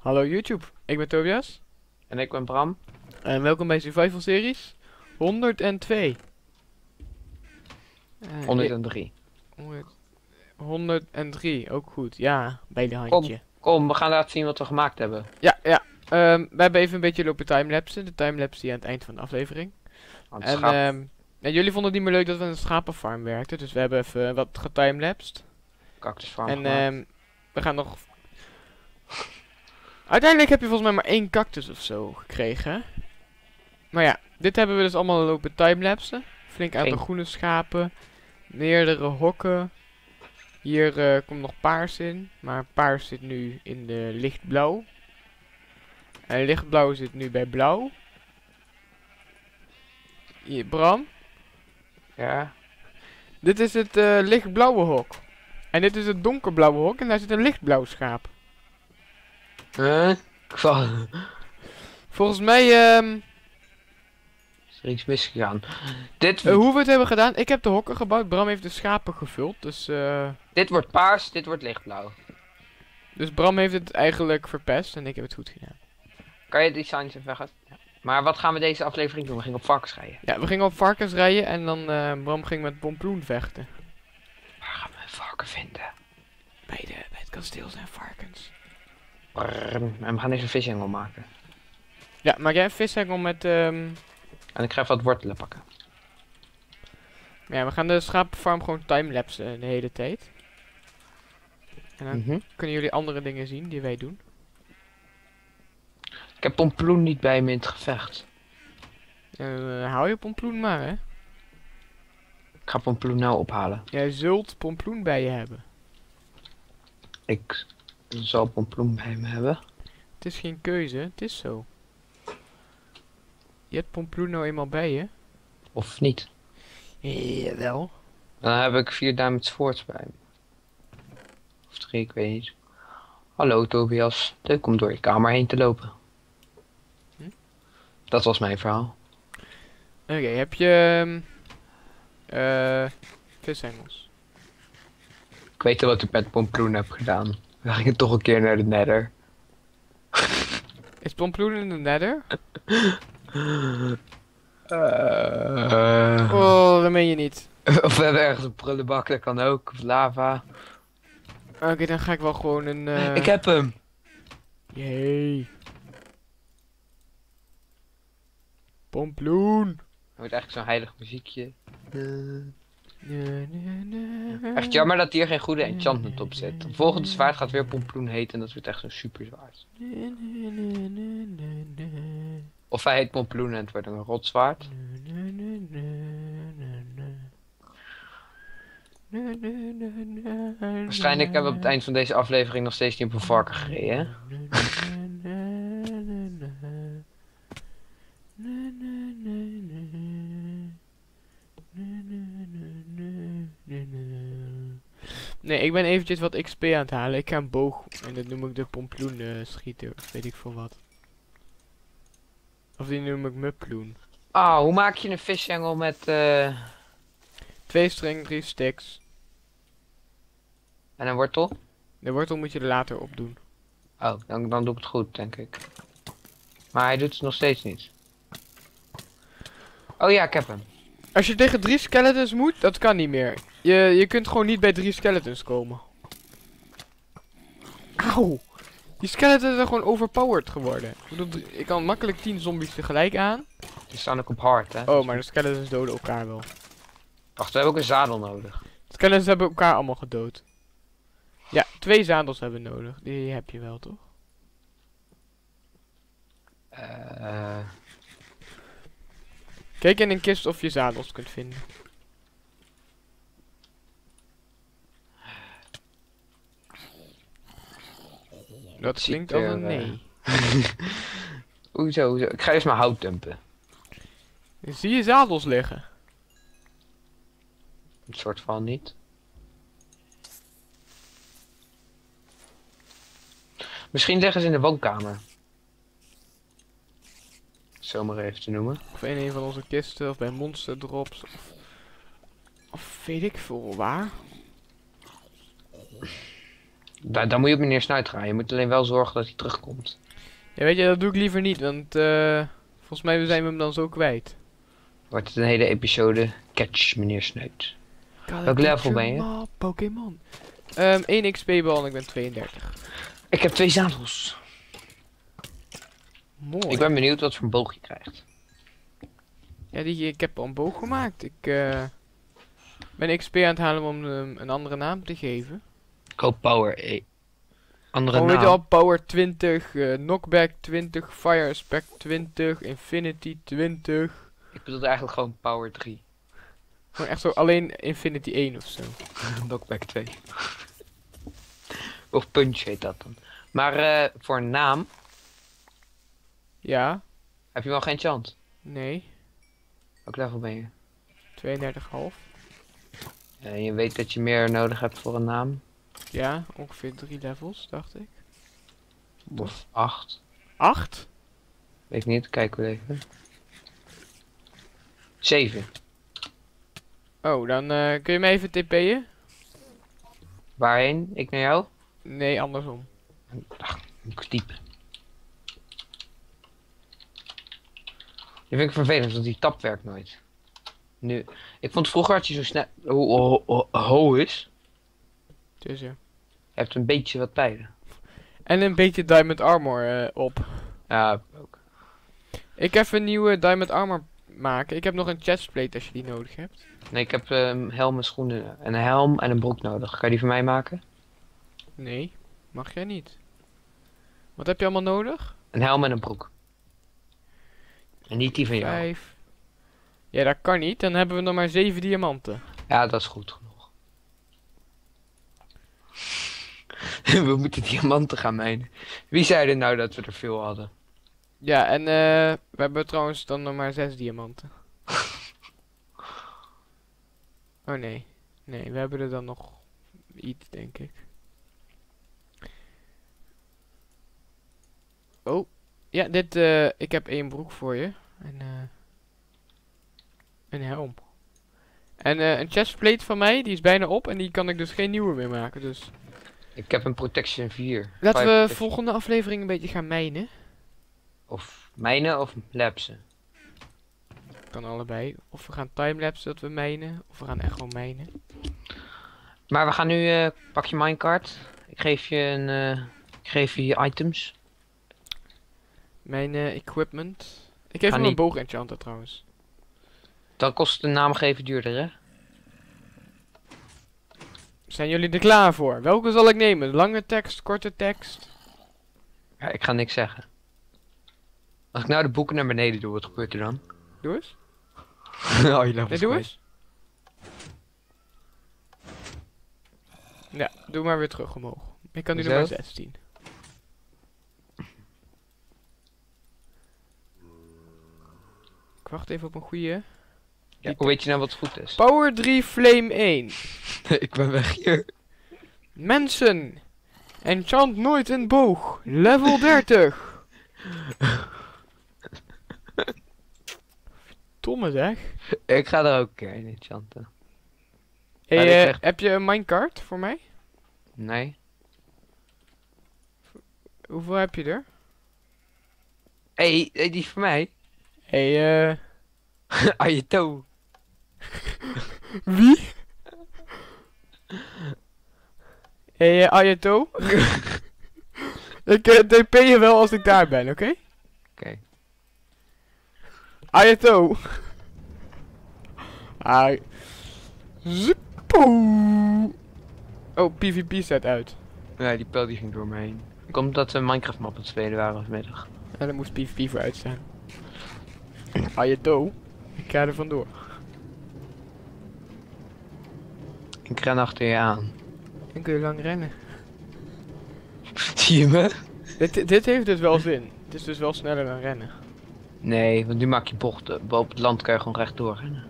Hallo YouTube, ik ben Tobias En ik ben Bram. en welkom bij Survival Series 102. 103. 103, ook goed. Ja, bij de Kom, handje. kom, we gaan laten zien wat we gemaakt hebben. Ja. We hebben even een beetje lopen timelapsen. De timelapse die aan het eind van de aflevering. Want En ja, jullie vonden het niet meer leuk dat we in een schapenfarm werkten. Dus we hebben even wat getimelapsed. cactusfarm En gemaakt. we gaan nog... Uiteindelijk heb je volgens mij maar 1 cactus of zo gekregen. Hè? Maar ja, dit hebben we dus allemaal lopen timelapsen. Flink aantal Geen- groene schapen. Meerdere hokken. Hier komt nog paars in. Maar paars zit nu in de lichtblauw. En lichtblauw zit nu bij blauw. Hier, Bram. Ja. Dit is het lichtblauwe hok. En dit is het donkerblauwe hok. En daar zit een lichtblauw schaap. Volgens mij, Is er iets misgegaan? Dit, hoe we het hebben gedaan. Ik heb de hokken gebouwd. Bram heeft de schapen gevuld. dit wordt paars, dit wordt lichtblauw. Dus Bram heeft het eigenlijk verpest. En ik heb het goed gedaan. Kan je die signs even weg? Ja. Maar wat gaan we deze aflevering doen? We gingen op varkens rijden. Ja, we gingen op varkens rijden. En dan Bram ging met pompoen vechten. Waar gaan we een varken vinden? Bij het kasteel zijn varkens. En we gaan even een vishengel maken. Ja, maak jij een vishengel met... En ik ga even wat wortelen pakken. Ja, we gaan de schapenfarm gewoon timelapsen de hele tijd. En dan kunnen jullie andere dingen zien die wij doen. Ik heb pompoen niet bij me in het gevecht. Hou je pompoen maar, hè. Ik ga pompoen nou ophalen. Jij zult pompoen bij je hebben. Ik zal pompoen bij me hebben. Het is geen keuze, het is zo. Je hebt pompoen nou eenmaal bij je. Of niet. Jawel. Dan heb ik 4 diamond swords bij me. Of 3, ik weet niet. Hallo Tobias, leuk om door je kamer heen te lopen. Hm? Dat was mijn verhaal. Oké, heb je... vishengels. Ik weet al wat ik met pompoen heb gedaan. We gingen toch een keer naar de nether. Is pompoen in de nether? Oh, dat meen je niet. Of we hebben ergens een prullenbak, dat kan ook. Of lava. Oké, dan ga ik wel gewoon een... Ik heb hem! Jee. Pompoen. Er wordt eigenlijk zo'n heilig muziekje. Na, na, na, Echt jammer dat hier geen goede enchantment op zit. De volgende zwaard gaat weer pompoen heten en dat wordt echt zo'n super zwaard. na, na, na, na, na, na. Of hij heet pompoen en het wordt een rotzwaard. Na, na, na, na, na. Na, na, na, na, na, Waarschijnlijk hebben we op het eind van deze aflevering nog steeds niet op een varken gereden, hè? Nee, ik ben eventjes wat XP aan het halen. Ik ga een boog en dat noem ik de pompoen schieter, of weet ik veel wat. Of die noem ik muploen. Ah, hoe maak je een vishengel met 2 string, 3 sticks. en een wortel? De wortel moet je er later op doen. Oh, dan doe ik het goed, denk ik. Maar hij doet het nog steeds niet. Oh ja, ik heb hem. Als je tegen 3 skeletons moet, dat kan niet meer. Je kunt gewoon niet bij 3 skeletons komen. Auw! Die skeletons zijn gewoon overpowered geworden. Ik bedoel, ik kan makkelijk 10 zombies tegelijk aan. Die staan ook op hard, hè? Oh, maar de skeletons doden elkaar wel. Wacht, we hebben ook een zadel nodig. De skeletons hebben elkaar allemaal gedood. Ja, 2 zadels hebben we nodig. Die heb je wel, toch? Kijk in een kist of je zadels kunt vinden. Dat ziet klinkt als er, een nee. Hoezo? Ik ga eerst maar hout dumpen. Zie je zadels liggen? Een soort van niet. Misschien liggen ze in de woonkamer. Zo maar even te noemen. Of in een van onze kisten, of bij monster drops. Of weet ik veel waar. Daar moet je op meneer Snuit gaan. Je moet alleen wel zorgen dat hij terugkomt. Ja, weet je, dat doe ik liever niet, want volgens mij zijn we hem dan zo kwijt. Wordt het een hele episode catch meneer Snuit. Welk level ben je? Pokémon. 1 XP-bal en ik ben 32. Ik heb 2 zadels. Mooi. Ik ben benieuwd wat voor een boog je krijgt. Ja, ik heb al een boog gemaakt. Ik ben XP aan het halen om hem een andere naam te geven. Koop power. Andere Gewoon weet je naam. al, Power 20, Knockback 20, Fire Aspect 20, Infinity 20. Ik bedoel eigenlijk gewoon power 3. Gewoon echt zo alleen Infinity 1 of zo. Knockback 2. Of punch heet dat dan. Maar voor een naam Ja, heb je wel geen chance. nee, Welk level ben je? 32,5. En je weet dat je meer nodig hebt voor een naam. Ja, ongeveer 3 levels, dacht ik. Of 8. 8? Weet ik niet, kijken we even. 7. Oh, dan kun je me even TP'en? Waarheen? Ik naar jou? Nee, andersom. Moet ik typen. Die vind ik vervelend, want die tap werkt nooit. Nu, ik vond vroeger had je zo snel... Hoe ho is. Dus ja. Je hebt een beetje wat pijlen. En een beetje Diamond Armor op. Ja, ook. Ik heb een nieuwe Diamond Armor maken. Ik heb nog een chestplate als je die nodig hebt. Nee, ik heb helm en schoenen. En een helm en een broek nodig. Kan je die voor mij maken? Nee, mag jij niet. Wat heb je allemaal nodig? Een helm en een broek. En niet die van jou. 5. Ja, dat kan niet. Dan hebben we nog maar 7 diamanten. Ja, dat is goed genoeg. We moeten diamanten gaan mijnen. Wie zei er nou dat we er veel hadden? Ja, en we hebben trouwens dan nog maar 6 diamanten. Oh nee. Nee, we hebben er dan nog iets, denk ik. Oh. Ja, dit, ik heb 1 broek voor je. En een helm. En een chestplate van mij, die is bijna op. En die kan ik dus geen nieuwe meer maken, dus... Ik heb een protection 4. Laten we Protection. volgende aflevering een beetje gaan mijnen. Of mijnen of lapsen. Kan allebei. Of we gaan timelapse dat we mijnen. Of we gaan echt gewoon mijnen. Maar we gaan nu, pak je minecart. Ik geef je items. Mijn equipment. Ik geef Ga hem een niet- boog enchanter trouwens. Dan kost de naamgeven duurder, hè? Zijn jullie er klaar voor? Welke zal ik nemen? Lange tekst, korte tekst? Ja, ik ga niks zeggen. Als ik nou de boeken naar beneden doe, wat gebeurt er dan? Doe eens. Oh, je Nee, doe eens. Ja, doe maar weer terug omhoog. Ik kan nu nog Zo? maar 16. Ik wacht even op een goede. Ja, hoe weet je nou wat goed is? Power 3 Flame 1. Ik ben weg hier. Mensen. Enchant nooit een boog. Level 30. Domme zeg. Ik ga er ook een keer in enchanten. Hey, Ja, ik krijg- heb je een minecart voor mij? Nee. Hoeveel heb je er? Hey, die is voor mij. Hey, Ayato. wie? Hey, Ayato. Ik TP je wel als ik daar ben, oké? Oké. Ayato. Ai. Zippo. Oh, PvP staat uit. Ja, die pijl die ging door me heen. Komt dat we Minecraft map aan het spelen waren vanmiddag. En dan moest PvP voor uitstaan. Ayato. Ik ga er vandoor. Ik ren achter je aan. Dan kun je lang rennen. Zie je me? Dit heeft dus wel zin. Het is dus wel sneller dan rennen. Nee, want nu maak je bochten. Op het land kan je gewoon rechtdoor rennen.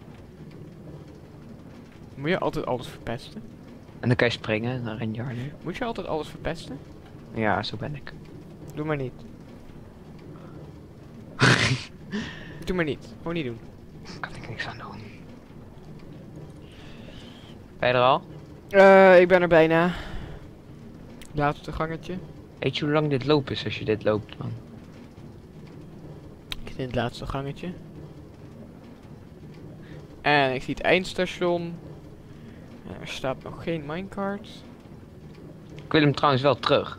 Moet je altijd alles verpesten? En dan kan je springen en dan ren je harder. Moet je altijd alles verpesten? Ja, zo ben ik. Doe maar niet. Doe maar niet. Gewoon niet doen. Kan ik niks aan doen. Ben je er al? Ik ben er bijna. Laatste gangetje. Weet je hoe lang dit lopen is als je dit loopt, man? Ik zit in het laatste gangetje. En ik zie het eindstation. Er staat nog geen minecart. Ik wil hem trouwens wel terug.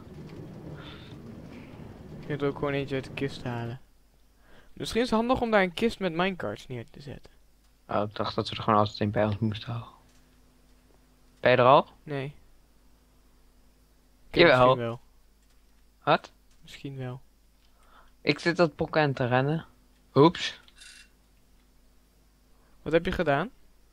Je kunt er ook gewoon eentje uit de kist halen. Misschien is het handig om daar een kist met minecarts neer te zetten. Oh, ik dacht dat we er gewoon altijd een bij ons moesten houden. Ben je er al? Nee. Jawel. Misschien wel. Wat? Misschien wel. Ik zit dat Pokken te rennen. Oeps. Wat heb je gedaan?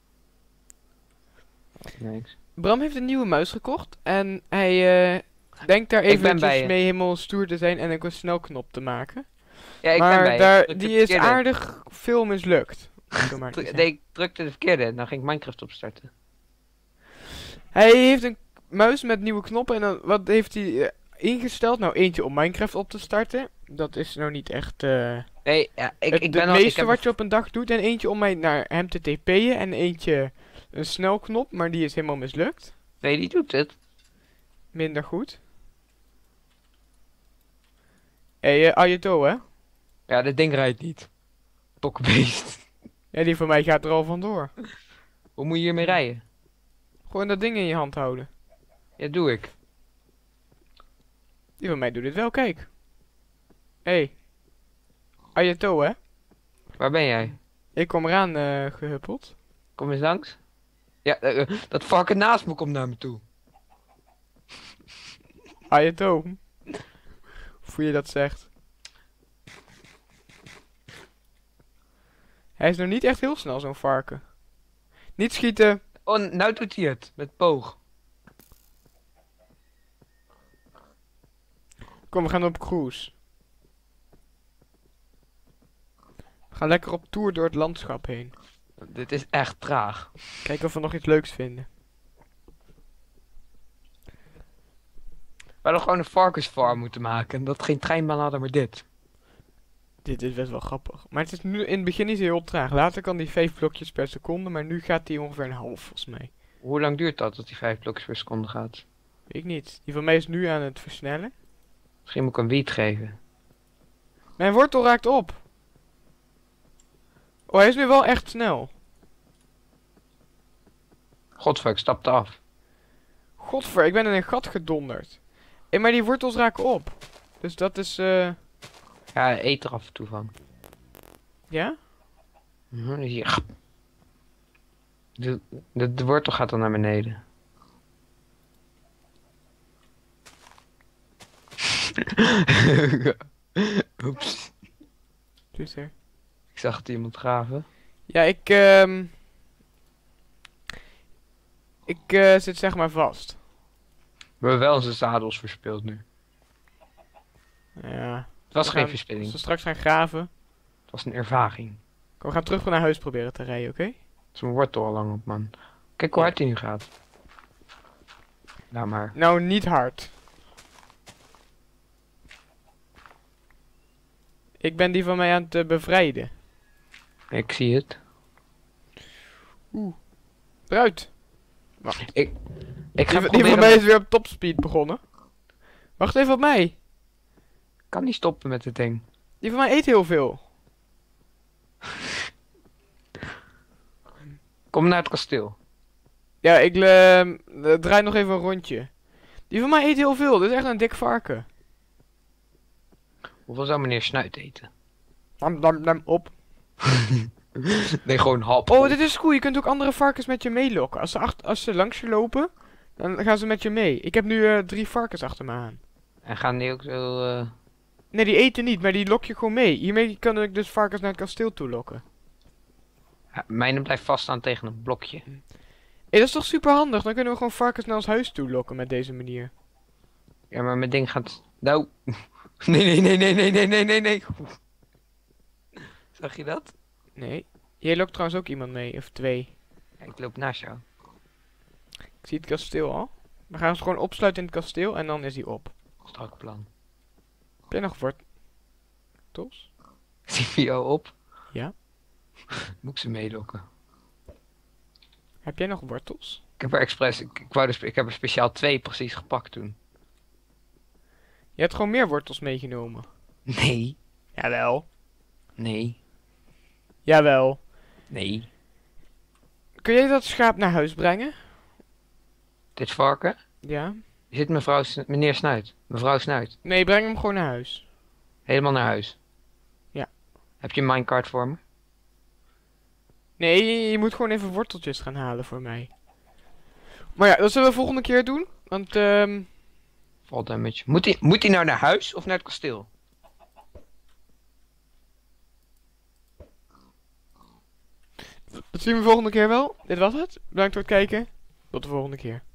Niks. Bram heeft een nieuwe muis gekocht. En hij denkt daar Ik ben bij eventjes je. mee helemaal stoer te zijn en een snelknop te maken. Ja, ik ben Maar bij je. daar, Ik drukte die de is verkeerde. aardig veel mislukt. om zo maar te zeggen. Nee, ik drukte de verkeerde en dan ging ik Minecraft opstarten. Hij heeft een muis met nieuwe knoppen en dan, wat heeft hij ingesteld? Nou, eentje om Minecraft op te starten. Dat is nou niet echt Nee, ja, ik het ben al... meeste Ik heb wat je op een dag doet. En eentje om mij naar hem te TP'en en eentje een snelknop, maar die is helemaal mislukt. Nee, die doet het. Minder goed. Hé, Ayato, hè? Ja, dat ding rijdt niet. Pokkenbeest. Ja, die van mij gaat er al vandoor. Hoe moet je hiermee rijden? Gewoon dat ding in je hand houden. Ja, doe ik. Die van mij doet dit wel, kijk. Hé. Ayato, hè? Waar ben jij? Ik kom eraan gehuppeld. Kom eens langs. Ja, dat varken naast me komt naar me toe. Ayato. Hoe je dat zegt. Hij is nog niet echt heel snel, zo'n varken. Niet schieten. Oh, nou doet hij het. Met poog. Kom, we gaan op cruise. We gaan lekker op tour door het landschap heen. Dit is echt traag. Kijken of we nog iets leuks vinden. We hadden gewoon een varkensfarm moeten maken. En dat geen treinbaan hadden, maar dit. Dit is best wel grappig. Maar het is nu, in het begin is hij heel traag. Later kan hij 5 blokjes per seconde, maar nu gaat hij ongeveer een half, volgens mij. Hoe lang duurt dat, dat die 5 blokjes per seconde gaat? Weet ik niet. Die van mij is nu aan het versnellen. Misschien moet ik een wiet geven. Mijn wortel raakt op. Oh, hij is nu wel echt snel. Godver, ik stapte af. Godver, ik ben in een gat gedonderd. Hé, maar die wortels raken op. Dus dat is, Ja, eet er af en toe van. ja? Hier. De wortel gaat dan naar beneden. Oeps. Dus er. Ik zag het iemand graven. Ja, ik zit zeg maar vast. We hebben wel onze zadels verspeeld nu. Ja. Het was We geen gaan- verspilling. Als we straks gaan graven. Het was een ervaring. We gaan terug naar huis proberen te rijden, oké? Het is mijn wortel al lang op, man. Kijk hoe hard hij nu gaat. Nou maar. Nou, niet hard. Ik ben die van mij aan het bevrijden. Ik zie het. Eruit. Ik ga Die van proberen... mij is weer op topspeed begonnen. Wacht even op mij. Ik kan niet stoppen met het ding. Die van mij eet heel veel. Kom naar het kasteel. Ja, ik draai nog even een rondje. Die van mij eet heel veel. Dit is echt een dik varken. Hoeveel zou meneer Snuit eten? Nam op. Nee, gewoon hap. Oh, dit is cool. Je kunt ook andere varkens met je meelokken. Als ze langs je lopen, dan gaan ze met je mee. Ik heb nu 3 varkens achter me aan. En gaan die ook zo... Nee, die eten niet, maar die lok je gewoon mee. Hiermee kan ik dus varkens naar het kasteel toe lokken. Ja, mijne blijft vaststaan tegen een blokje. Hé, dat is toch super handig? Dan kunnen we gewoon varkens naar ons huis toe lokken met deze manier. Ja, maar mijn ding gaat... Nou... Nee, nee, nee, nee, nee, nee, nee, nee, nee. Zag je dat? Nee. Jij lokt trouwens ook iemand mee, of 2. Ja, ik loop naast jou. Ik zie het kasteel al. We gaan ons gewoon opsluiten in het kasteel en dan is hij op. Strak plan. Heb jij nog wortels? Zie je jou op? Ja. Moet ik ze meelokken? Heb jij nog wortels? Ik heb er expres... Ik heb er speciaal 2 precies gepakt toen. Je hebt gewoon meer wortels meegenomen. Nee, Jawel. nee, Jawel. nee. Kun jij dat schaap naar huis brengen? Dit varken? Ja. Zit meneer Snuit. Mevrouw Snuit. Nee, breng hem gewoon naar huis. Helemaal naar huis. Ja. Heb je een minecart voor me? Nee, je moet gewoon even worteltjes gaan halen voor mij. Maar ja, dat zullen we volgende keer doen. Want, Valt damage. Moet hij nou naar huis of naar het kasteel? dat zien we volgende keer wel. Dit was het. Bedankt voor het kijken. Tot de volgende keer.